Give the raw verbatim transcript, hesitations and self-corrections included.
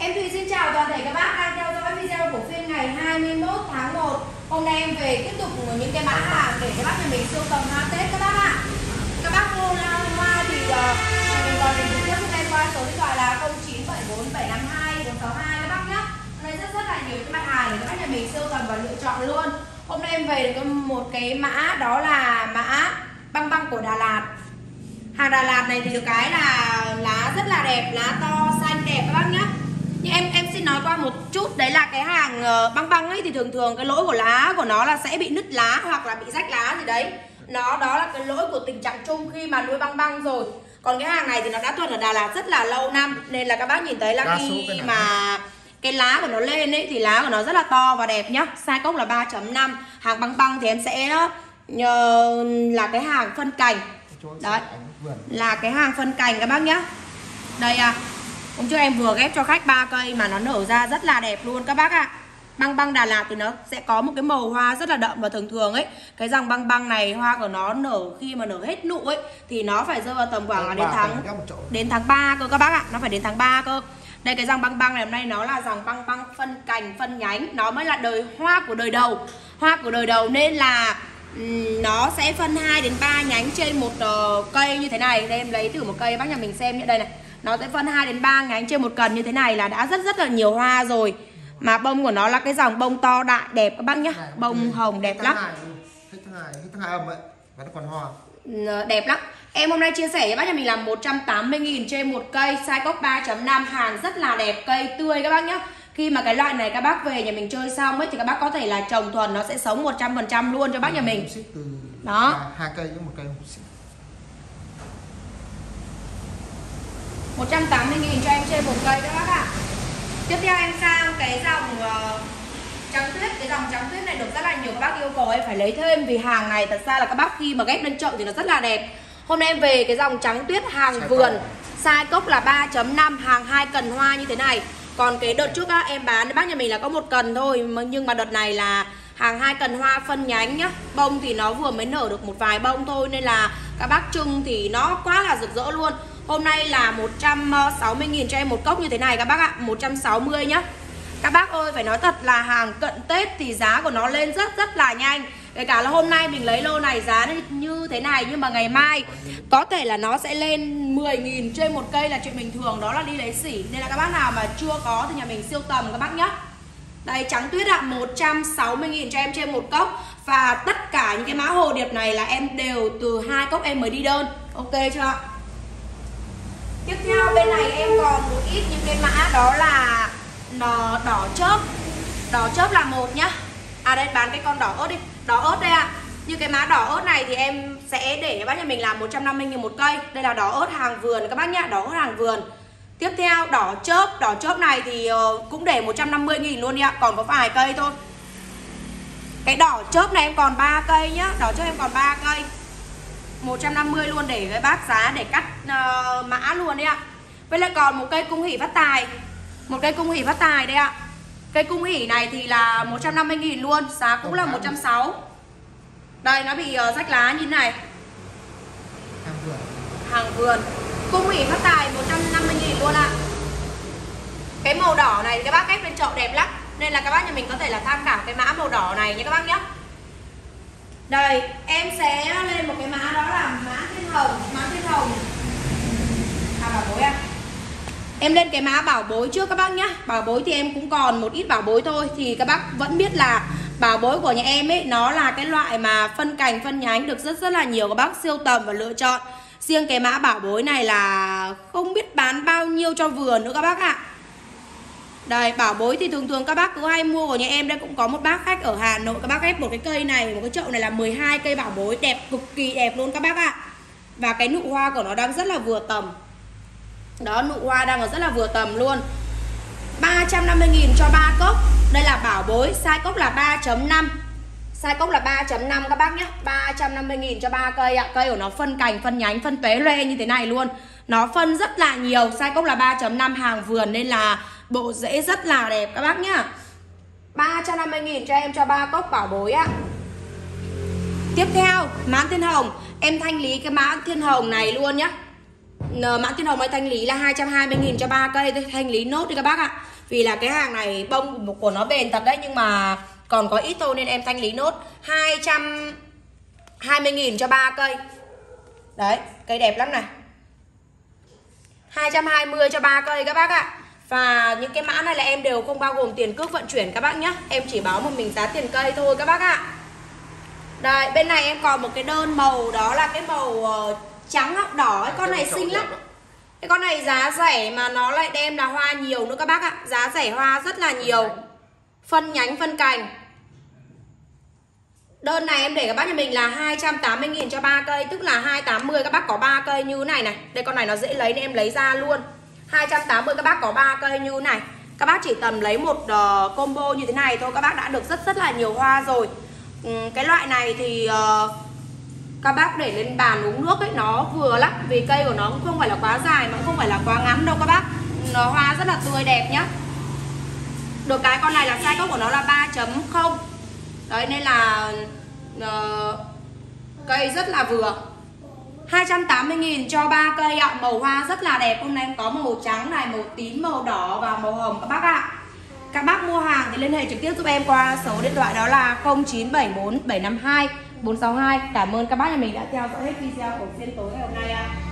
Em Thùy xin chào toàn thể các bác đang theo dõi video của phiên ngày hai mươi mốt tháng một. Hôm nay em về tiếp tục những cái mã hàng để các bác nhà mình sưu tầm hoa Tết các bác ạ. Các bác mua hoa thì uh, mình gọi mình trực tiếp cho em qua số điện thoại là không chín bảy bốn bảy năm hai bốn sáu hai các bác nhé. Đây rất rất là nhiều cái mặt hàng để các bác nhà mình sưu tầm và lựa chọn luôn. Hôm nay em về được một cái mã đó là mã băng băng của Đà Lạt. Hàng Đà Lạt này thì được cái là lá rất là đẹp, lá to xanh đẹp các bác nhé. Nhưng em em xin nói qua một chút, đấy là cái hàng băng băng ấy thì thường thường cái lỗi của lá của nó là sẽ bị nứt lá hoặc là bị rách lá gì đấy. Nó đó là cái lỗi của tình trạng chung khi mà nuôi băng băng rồi. Còn cái hàng này thì nó đã thuần ở Đà Lạt rất là lâu năm, nên là các bác nhìn thấy là khi mà cái lá của nó lên ấy thì lá của nó rất là to và đẹp nhá. Size cốc là ba chấm năm. Hàng băng băng thì em sẽ nhờ là cái hàng phân cành. Đấy, là cái hàng phân cành các bác nhá. Đây à, hôm trước em vừa ghép cho khách ba cây mà nó nở ra rất là đẹp luôn các bác ạ. Băng băng Đà Lạt thì nó sẽ có một cái màu hoa rất là đậm, và thường thường ấy cái dòng băng băng này hoa của nó nở khi mà nở hết nụ ấy thì nó phải rơi vào tầm khoảng đến tháng đến tháng ba cơ các bác ạ. Nó phải đến tháng ba cơ. Đây cái dòng băng băng này hôm nay nó là dòng băng băng phân cành phân nhánh, nó mới là đời hoa của đời đầu. Hoa của đời đầu nên là um, nó sẽ phân hai đến ba nhánh trên một uh, cây như thế này. Đây em lấy thử một cây bác nhà mình xem như đây này. Nó sẽ phân hai đến ba nhánh trên một cần như thế này là đã rất rất là nhiều hoa rồi. Mà bông của nó là cái dòng bông to đại đẹp các bác nhá. Bông hồng đẹp lắm. Hết tháng hai âm ấy, và nó còn hoa. Đẹp lắm. Em hôm nay chia sẻ với bác nhà mình là một trăm tám mươi nghìn trên một cây, size cốc ba chấm năm, hàng rất là đẹp, cây tươi các bác nhá. Khi mà cái loại này các bác về nhà mình chơi xong ấy thì các bác có thể là trồng thuần, nó sẽ sống một trăm phần trăm luôn cho bác nhà mình. Đó. Hai cây với một cây một trăm tám mươi nghìn cho em trên một cây các bác ạ. Tiếp theo em sang cái dòng uh, trắng tuyết. Cái dòng trắng tuyết này được rất là nhiều các bác yêu cầu em phải lấy thêm, vì hàng này thật ra là các bác khi mà ghép lên chậu thì nó rất là đẹp. Hôm nay em về cái dòng trắng tuyết hàng vườn, size cốc là ba chấm năm, hàng hai cần hoa như thế này. Còn cái đợt trước á, em bán bác nhà mình là có một cần thôi, nhưng mà đợt này là hàng hai cần hoa phân nhánh nhá. Bông thì nó vừa mới nở được một vài bông thôi, nên là các bác trưng thì nó quá là rực rỡ luôn. Hôm nay là một trăm sáu mươi nghìn cho em một cốc như thế này các bác ạ, một trăm sáu mươi nhá. Các bác ơi, phải nói thật là hàng cận Tết thì giá của nó lên rất rất là nhanh. Kể cả là hôm nay mình lấy lô này giá như thế này, nhưng mà ngày mai có thể là nó sẽ lên mười nghìn trên một cây là chuyện bình thường, đó là đi lấy xỉ. Nên là các bác nào mà chưa có thì nhà mình siêu tầm các bác nhé. Đây trắng tuyết ạ, một trăm sáu mươi nghìn cho em trên một cốc. Và tất cả những cái mã hồ điệp này là em đều từ hai cốc em mới đi đơn. Ok chưa ạ? Tiếp theo bên này em còn một ít những cái mã đó là nó đỏ chớp. Đỏ chớp là một nhá. À đây bán cái con đỏ ớt đi. Đỏ ớt đây ạ. Như cái mã đỏ ớt này thì em sẽ để các bác nhà mình làm một trăm năm mươi nghìn một cây. Đây là đỏ ớt hàng vườn các bác nhá, đỏ ớt hàng vườn. Tiếp theo đỏ chớp, đỏ chớp này thì cũng để một trăm năm mươi nghìn luôn đi ạ, còn có vài cây thôi. Cái đỏ chớp này em còn ba cây nhá, đỏ chớp em còn ba cây. một trăm năm mươi luôn để cái bác giá để cắt uh, mã luôn đấy ạ. Với lại còn một cây cung hỷ phát tài. Một cây cung hỷ phát tài đây ạ. Cây cung hỷ này thì là một trăm năm mươi nghìn luôn, giá cũng là một trăm sáu mươi. Đây nó bị uh, rách lá như thế này. Hàng vườn. Hàng vườn. Cung hỷ phát tài một trăm năm mươi nghìn luôn ạ. Cái màu đỏ này các bác ghép lên chậu đẹp lắm, nên là các bác nhà mình có thể là tham khảo cái mã màu đỏ này nha các bác nhé. Đây, em sẽ lên một cái mã đó là mã thiên hồng, mã thiên hồng. À bảo bối à. Em lên cái mã bảo bối trước các bác nhá. Bảo bối thì em cũng còn một ít bảo bối thôi. Thì các bác vẫn biết là bảo bối của nhà em ấy, nó là cái loại mà phân cành phân nhánh được rất rất là nhiều các bác siêu tầm và lựa chọn. Riêng cái mã bảo bối này là không biết bán bao nhiêu cho vườn nữa các bác ạ. Đây, bảo bối thì thường thường các bác cứ hay mua của nhà em. Đây cũng có một bác khách ở Hà Nội, các bác ghép một cái cây này, một cái chậu này là mười hai cây bảo bối, đẹp cực kỳ đẹp luôn các bác ạ. Và cái nụ hoa của nó đang rất là vừa tầm. Đó, nụ hoa đang ở rất là vừa tầm luôn. Ba trăm năm mươi nghìn cho ba cốc. Đây là bảo bối, size cốc là ba chấm năm. Size cốc là ba chấm năm các bác nhé. Ba trăm năm mươi nghìn cho ba cây ạ. Cây của nó phân cành, phân nhánh, phân tuế loe như thế này luôn. Nó phân rất là nhiều. Size cốc là ba chấm năm, hàng vườn nên là bộ rễ rất là đẹp các bác nhá. Ba trăm năm mươi nghìn cho em cho ba cốc bảo bối ạ. Tiếp theo mã thiên hồng. Em thanh lý cái mã thiên hồng này luôn nhá. Mã Tiên Hồng ấy thanh lý là hai trăm hai mươi nghìn cho ba cây, thanh lý nốt đi các bác ạ. Vì là cái hàng này bông của nó bền thật đấy, nhưng mà còn có ít thôi nên em thanh lý nốt. Hai trăm hai mươi nghìn cho ba cây. Đấy, cây đẹp lắm này. Hai trăm hai mươi cho ba cây các bác ạ. Và những cái mã này là em đều không bao gồm tiền cước vận chuyển các bác nhé. Em chỉ báo một mình giá tiền cây thôi các bác ạ. Đây, bên này em còn một cái đơn màu, đó là cái màu uh, trắng ngọc đỏ ấy. Con này xinh lắm. Cái con này giá rẻ mà nó lại đem là hoa nhiều nữa các bác ạ. Giá rẻ hoa rất là nhiều. Phân nhánh, phân cành. Đơn này em để các bác nhà mình là hai trăm tám mươi nghìn cho ba cây, tức là hai trăm tám mươi các bác có ba cây như này này. Đây con này nó dễ lấy nên em lấy ra luôn. Hai trăm tám mươi các bác có ba cây như này. Các bác chỉ tầm lấy một uh, combo như thế này thôi, các bác đã được rất rất là nhiều hoa rồi. um, Cái loại này thì uh, các bác để lên bàn uống nước ấy, nó vừa lắm. Vì cây của nó cũng không phải là quá dài mà cũng không phải là quá ngắn đâu các bác. Nó hoa rất là tươi đẹp nhá. Được cái con này là size gốc của nó là ba chấm không. Đấy nên là uh, cây rất là vừa. Hai trăm tám mươi nghìn cho ba cây ạ. Màu hoa rất là đẹp. Hôm nay em có màu trắng này, màu tím, màu đỏ và màu hồng các bác ạ. Các bác mua hàng thì liên hệ trực tiếp giúp em qua số điện thoại đó là không chín bảy bốn bảy năm hai bốn sáu hai. Cảm ơn các bác nhà mình đã theo dõi hết video của phiên tối ngày hôm nay ạ.